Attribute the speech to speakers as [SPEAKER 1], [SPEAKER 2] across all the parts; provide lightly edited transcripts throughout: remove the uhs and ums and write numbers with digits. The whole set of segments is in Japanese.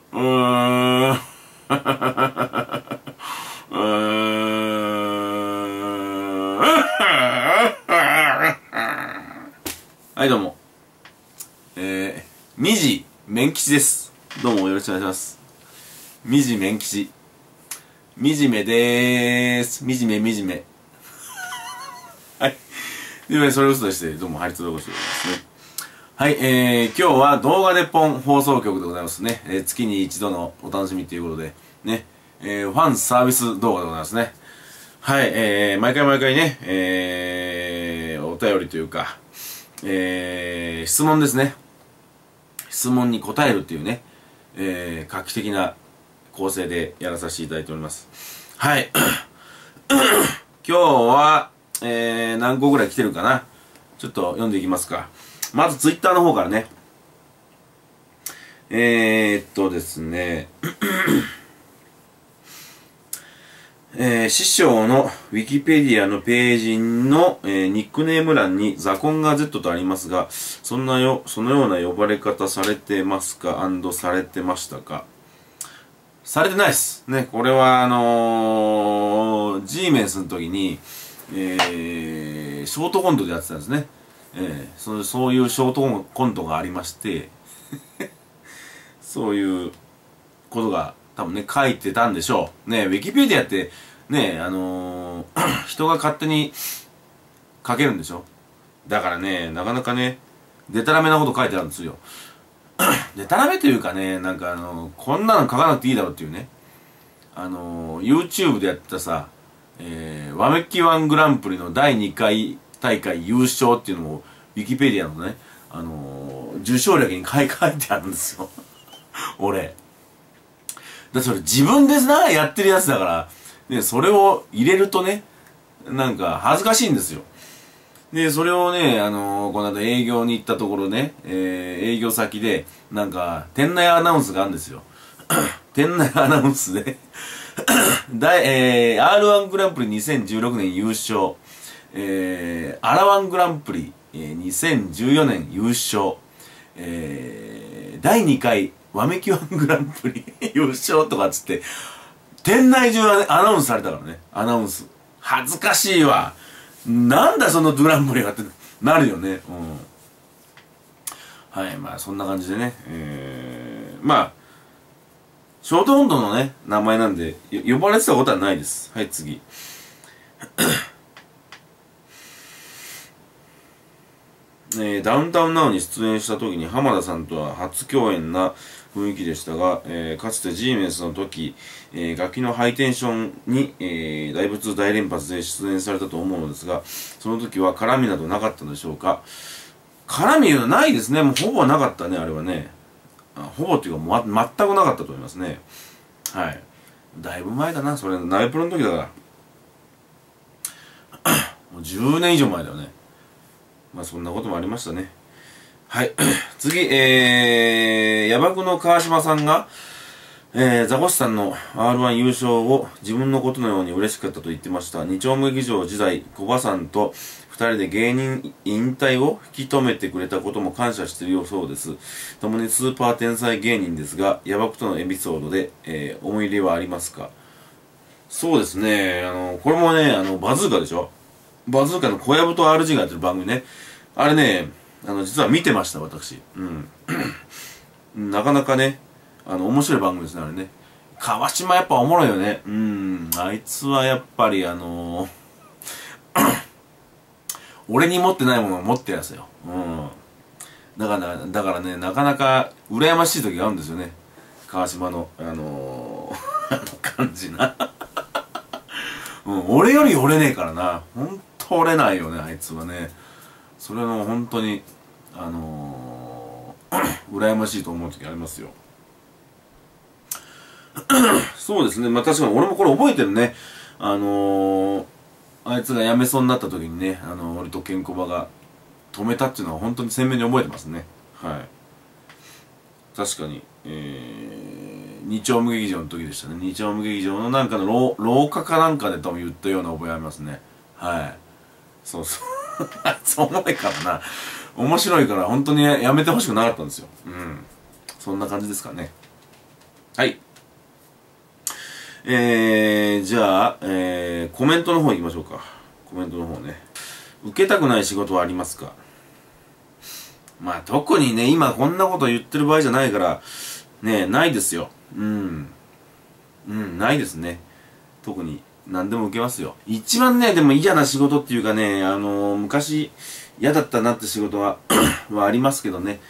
[SPEAKER 1] うーん。うーん。はい、どうも。みじめん吉です。どうもよろしくお願いします。みじめん吉。みじめでーす。みじめみじめ。はい。というわけで、それ嘘でして、どうも、ハリツロゴシですね。はい、今日は動画でポン放送局でございますね。月に一度のお楽しみということで、ね、ファンサービス動画でございますね。はい、毎回毎回ね、お便りというか、質問ですね。質問に答えるっていうね、画期的な構成でやらさせていただいております。はい。今日は、何個ぐらい来てるかな。ちょっと読んでいきますか。まずツイッターの方からね。ですね。師匠のウィキペディアのページの、ニックネーム欄にザコンガ Z とありますが、そのような呼ばれ方されてますか&されてましたか？されてないです。ね、これはG メンスの時に、ショートコントでやってたんですね。そういうショートコントがありましてそういうことが多分ね書いてたんでしょうね。ウィキペディアってね人が勝手に書けるんでしょ。だからね、なかなかねデタラメなこと書いてあるんですよ。デタラメというかね、なんかこんなの書かなくていいだろうっていうね、YouTube でやってたさ、ワメキワングランプリの第2回大会優勝っていうのもウィキペディアのね、受賞歴に書いてあるんですよ。俺。だそれ自分でな、やってるやつだから、ね、それを入れるとね、なんか恥ずかしいんですよ。で、それをね、この間営業に行ったところね、営業先で、なんか、店内アナウンスがあるんですよ。店内アナウンスでR1 グランプリ2016年優勝、アラワングランプリ、2014年優勝、第2回ワメキワングランプリ優勝とかっつって、店内中はね、アナウンスされたからね、アナウンス。恥ずかしいわ。なんだそのグランプリがってなるよね。うん。はい、まあそんな感じでね、まあ、ショートコントのね、名前なんで、呼ばれてたことはないです。はい、次。ダウンタウンナウに出演した時に浜田さんとは初共演な雰囲気でしたが、かつて G メンスの時、ガキのハイテンションに、大仏大連発で出演されたと思うのですが、その時は絡みなどなかったのでしょうか？絡みはないですね。もうほぼなかったね、あれはね。ほぼっていうか、全くなかったと思いますね。はい。だいぶ前だな、それ、ナイプロの時だから。もう10年以上前だよね。まあそんなこともありましたね。はい。次、ヤバクの川島さんが、ザコシさんの R1 優勝を自分のことのように嬉しかったと言ってました。二丁目劇場時代、小葉さんと二人で芸人引退を引き止めてくれたことも感謝しているようそうです。共にスーパー天才芸人ですが、ヤバクとのエピソードで、思い入れはありますか？そうですね。これもね、バズーカでしょ？バズーカの小籔と RG がやってる番組ね。あれね、実は見てました、私。うん。なかなかね、面白い番組ですね、あれね。川島やっぱおもろいよね。あいつはやっぱり俺に持ってないものを持ってるやつよ。だからね、なかなか羨ましい時があるんですよね。川島の、感じな。俺より折れねえからな。ほんと折れないよね、あいつはね。それの本当に、羨ましいと思う時ありますよ。そうですね。まあ確かに俺もこれ覚えてるね。あいつが辞めそうになった時にね、俺とケンコバが止めたっていうのは本当に鮮明に覚えてますね。はい。確かに、二丁目劇場の時でしたね。二丁目劇場のなんかの廊下かなんかで多分言ったような覚えありますね。はい。そうそう。あいつ重いからな。面白いから本当にやめてほしくなかったんですよ。そんな感じですかね。 はい。じゃあ、コメントの方行きましょうか。コメントの方ね。受けたくない仕事はありますか？まあ、特にね、今こんなこと言ってる場合じゃないから、ね、ないですよ。うん。うん、ないですね。特に、何でも受けますよ。一番ね、でも嫌な仕事っていうかね、昔、嫌だったなって仕事ははありますけどね。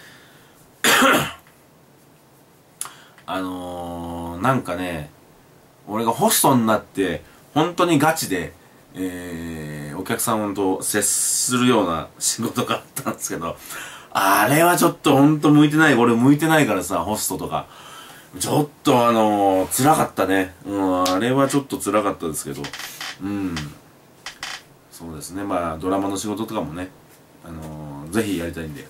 [SPEAKER 1] なんかね、俺がホストになって、本当にガチで、お客さんと接するような仕事があったんですけど、あれはちょっと本当向いてない。俺向いてないからさ、ホストとか。ちょっと辛かったね。うん、あれはちょっと辛かったですけど。うん。そうですね。まあ、ドラマの仕事とかもね、ぜひやりたいんで。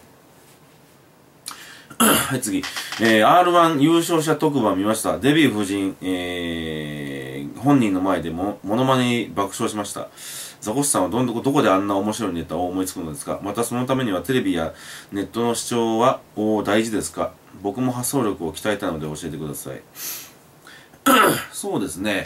[SPEAKER 1] はい、次。R1 優勝者特番見ました。デヴィ夫人、本人の前でも、モノマネに爆笑しました。ザコシさんはどこであんな面白いネタを思いつくのですか？またそのためにはテレビやネットの視聴は大事ですか？僕も発想力を鍛えたいので教えてください。そうですね。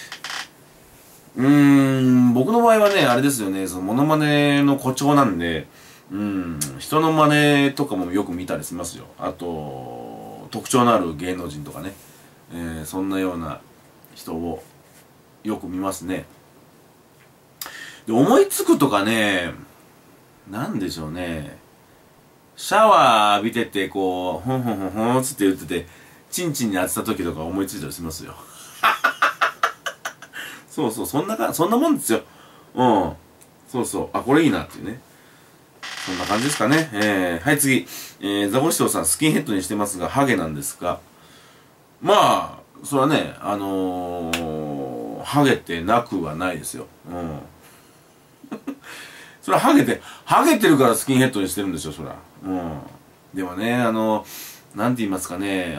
[SPEAKER 1] 僕の場合はね、あれですよね、そのモノマネの誇張なんで、人の真似とかもよく見たりしますよ。あと、特徴のある芸能人とかね、そんなような人をよく見ますね。で、思いつくとかね、なんでしょうね。シャワー浴びてて、こう、ほんほんほんほんつって言ってて、チンチンに当てた時とか思いついたりしますよ。そうそう、そんなもんですよ。うん。そうそう。あ、これいいなっていうね。そんな感じですかね。はい、次。ザコシショウさん、スキンヘッドにしてますが、ハゲなんですか？まあ、それはね、ハゲてなくはないですよ。うん。それはハゲてるからスキンヘッドにしてるんですよ、そら。うん。でもね、なんて言いますかね、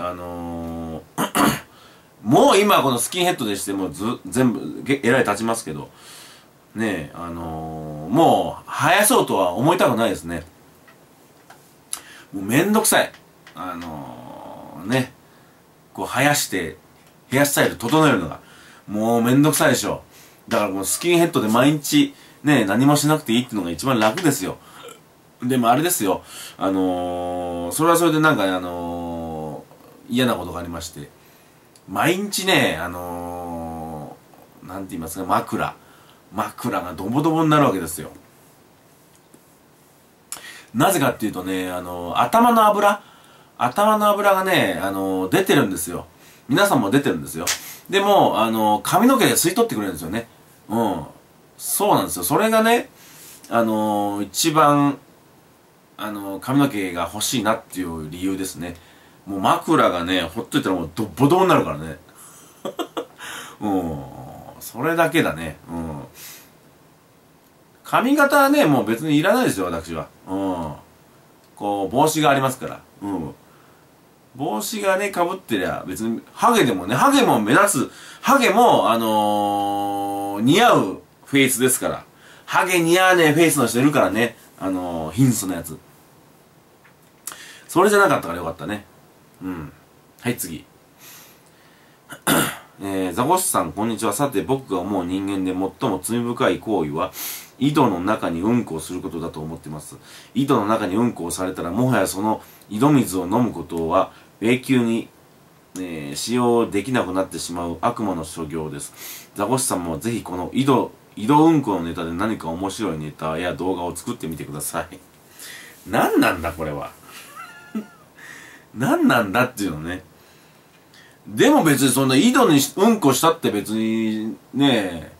[SPEAKER 1] もう今このスキンヘッドでしても全部、えらい立ちますけど、ねえ、もう、生やそうとは思いたくないですね。もうめんどくさい。ね、こう生やして、ヘアスタイル整えるのが、もうめんどくさいでしょ。だからもうスキンヘッドで毎日、ね、何もしなくていいっていうのが一番楽ですよ。でもあれですよ。それはそれでなんかね、嫌なことがありまして、毎日ね、なんて言いますか、枕がドボドボになるわけですよ。なぜかっていうとね、頭の油がね、出てるんですよ。皆さんも出てるんですよ。でも、髪の毛で吸い取ってくれるんですよね。うん。そうなんですよ。それがね、一番、髪の毛が欲しいなっていう理由ですね。もう枕がね、ほっといたらもうドボドボになるからね。うん。それだけだね。うん。髪型はね、もう別にいらないですよ、私は。うん。こう、帽子がありますから。うん。帽子がね、被ってりゃ、別に、ハゲでもね、ハゲも目立つ、ハゲも、似合うフェイスですから。ハゲ似合わねえフェイスの人いるからね。貧相なやつ。それじゃなかったからよかったね。うん。はい、次。ザコシさん、こんにちは。さて、僕が思う人間で最も罪深い行為は、井戸の中にうんこをすることだと思っています。井戸の中にうんこをされたら、もはやその井戸水を飲むことは、永久に、使用できなくなってしまう悪魔の所業です。ザコシさんもぜひこの井戸うんこのネタで何か面白いネタや動画を作ってみてください。何なんだ、これは。何なんだっていうのね。でも別にそんな井戸にうんこしたって別にね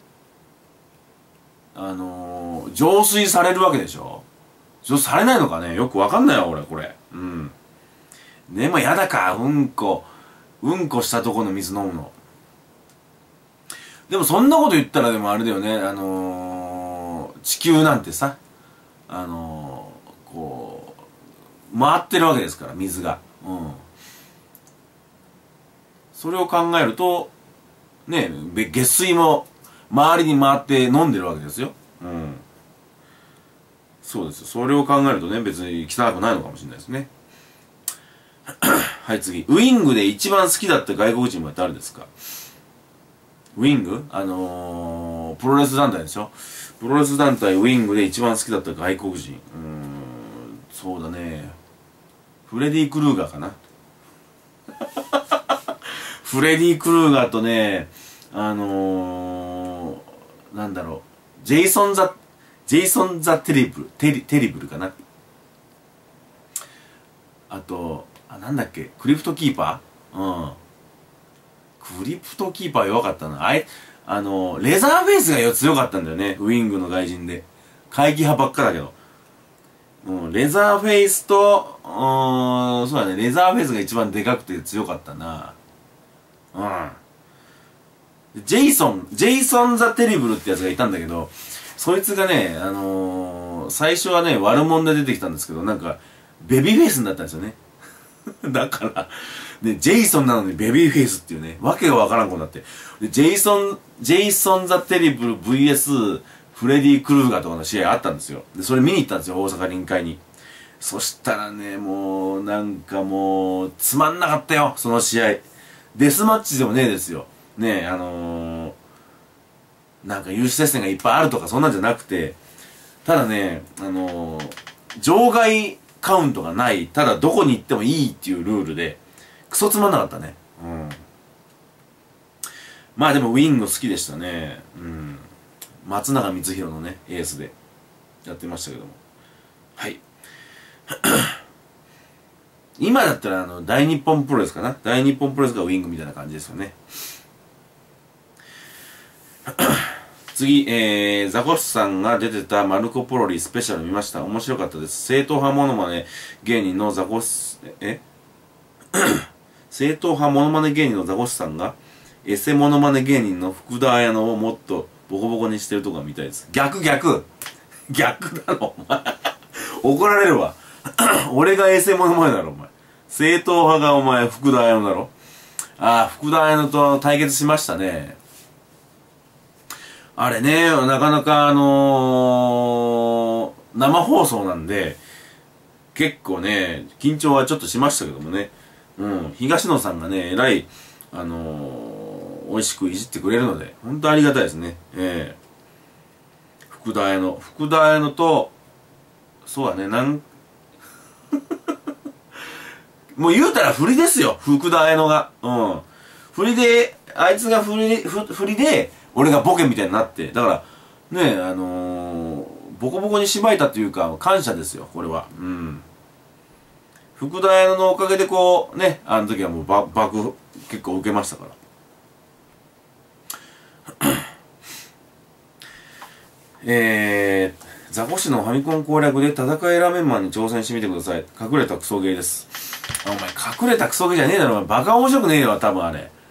[SPEAKER 1] 浄水されるわけでしょ。されないのかね、よくわかんないわ俺これ。うん。でもやだか、うんこしたとこの水飲むの。でもそんなこと言ったらでもあれだよね、地球なんてさ、こう回ってるわけですから水が。うん。それを考えると、ね、下水も周りに回って飲んでるわけですよ。うん。そうですよ。それを考えるとね、別に汚くないのかもしれないですね。 はい、次。ウイングで一番好きだった外国人は誰ですか？ウイングプロレス団体でしょ？プロレス団体ウイングで一番好きだった外国人。そうだね。フレディ・クルーガーかな。フレディ・クルーガーとね、なんだろう。ジェイソン・ザ・テリブルかな。あと、なんだっけ、クリプトキーパー？クリプトキーパー弱かったな。レザーフェイスが強かったんだよね。ウイングの外人で。怪奇派ばっかだけど。レザーフェイスと、そうだね、レザーフェイスが一番でかくて強かったな。ジェイソン・ザ・テリブルってやつがいたんだけど、そいつがね、最初はね、悪者で出てきたんですけど、なんか、ベビーフェイスになったんですよね。だから、で、ジェイソンなのにベビーフェイスっていうね、わけがわからんことになって。で、ジェイソン・ザ・テリブル VS フレディ・クルーガーとかの試合あったんですよ。で、それ見に行ったんですよ、大阪臨海に。そしたらね、もう、なんかもう、つまんなかったよ、その試合。デスマッチでもねえですよ。ねえ、なんか有刺接戦がいっぱいあるとかそんなんじゃなくて、ただね、場外カウントがない、ただどこに行ってもいいっていうルールで、クソつまんなかったね。まあでもウィング好きでしたね。松永光弘のね、エースでやってましたけども。はい。今だったら大日本プロレスかな。大日本プロレスがウィングみたいな感じですよね。次、ザコシさんが出てたマルコ・ポロリスペシャル見ました。面白かったです。正統派モノマネ芸人のザコシ、正統派モノマネ芸人のザコシさんが、エセモノマネ芸人の福田彩乃をもっとボコボコにしてるとこが見たいです。逆だろ、お前。怒られるわ。俺がエセモノマネだろ、お前。正統派がお前、福田彩乃だろ。福田彩乃と対決しましたね。あれね、なかなか生放送なんで、結構ね、緊張はちょっとしましたけどもね。東野さんがね、えらい、美味しくいじってくれるので、本当ありがたいですね。福田彩乃と、そうだね、もう言うたら振りですよ、福田彩乃が。振りで、あいつが振りで、俺がボケみたいになって、だから、ねボコボコにしばいたというか、感謝ですよ、これは。福田彩乃のおかげでこう、ね、あの時はもう爆結構受けましたから。ザコシのファミコン攻略で戦いラーメンマンに挑戦してみてください。隠れたクソゲーです。お前、隠れたクソゲーじゃねえだろ、お前。バカ面白くねえよ、多分あれ。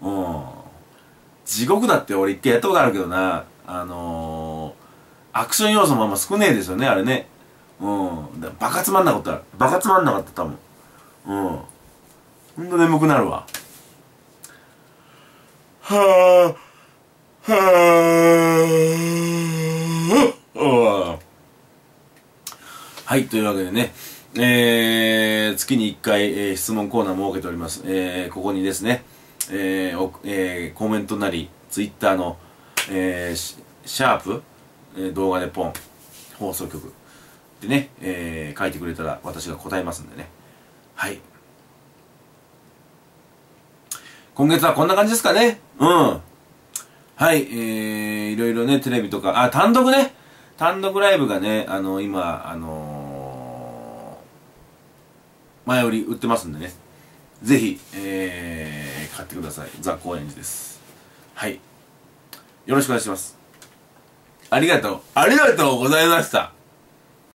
[SPEAKER 1] 地獄だって俺一回やったことあるけどな。アクション要素もあんま少ねえですよね、あれね。バカつまんなかった。バカつまんなかった、多分。ほんと眠くなるわ。はい、というわけでね、月に1回、質問コーナー設けております。ここにですね、コメントなり、ツイッターの、シャープ、動画でポン、放送局でね、書いてくれたら私が答えますんでね。はい。今月はこんな感じですかね。はい、いろいろね、テレビとか、単独ね。単独ライブがね、今、前売り売ってますんでね。ぜひ、買ってください。ザ・高円寺です。はい。よろしくお願いします。ありがとうございました。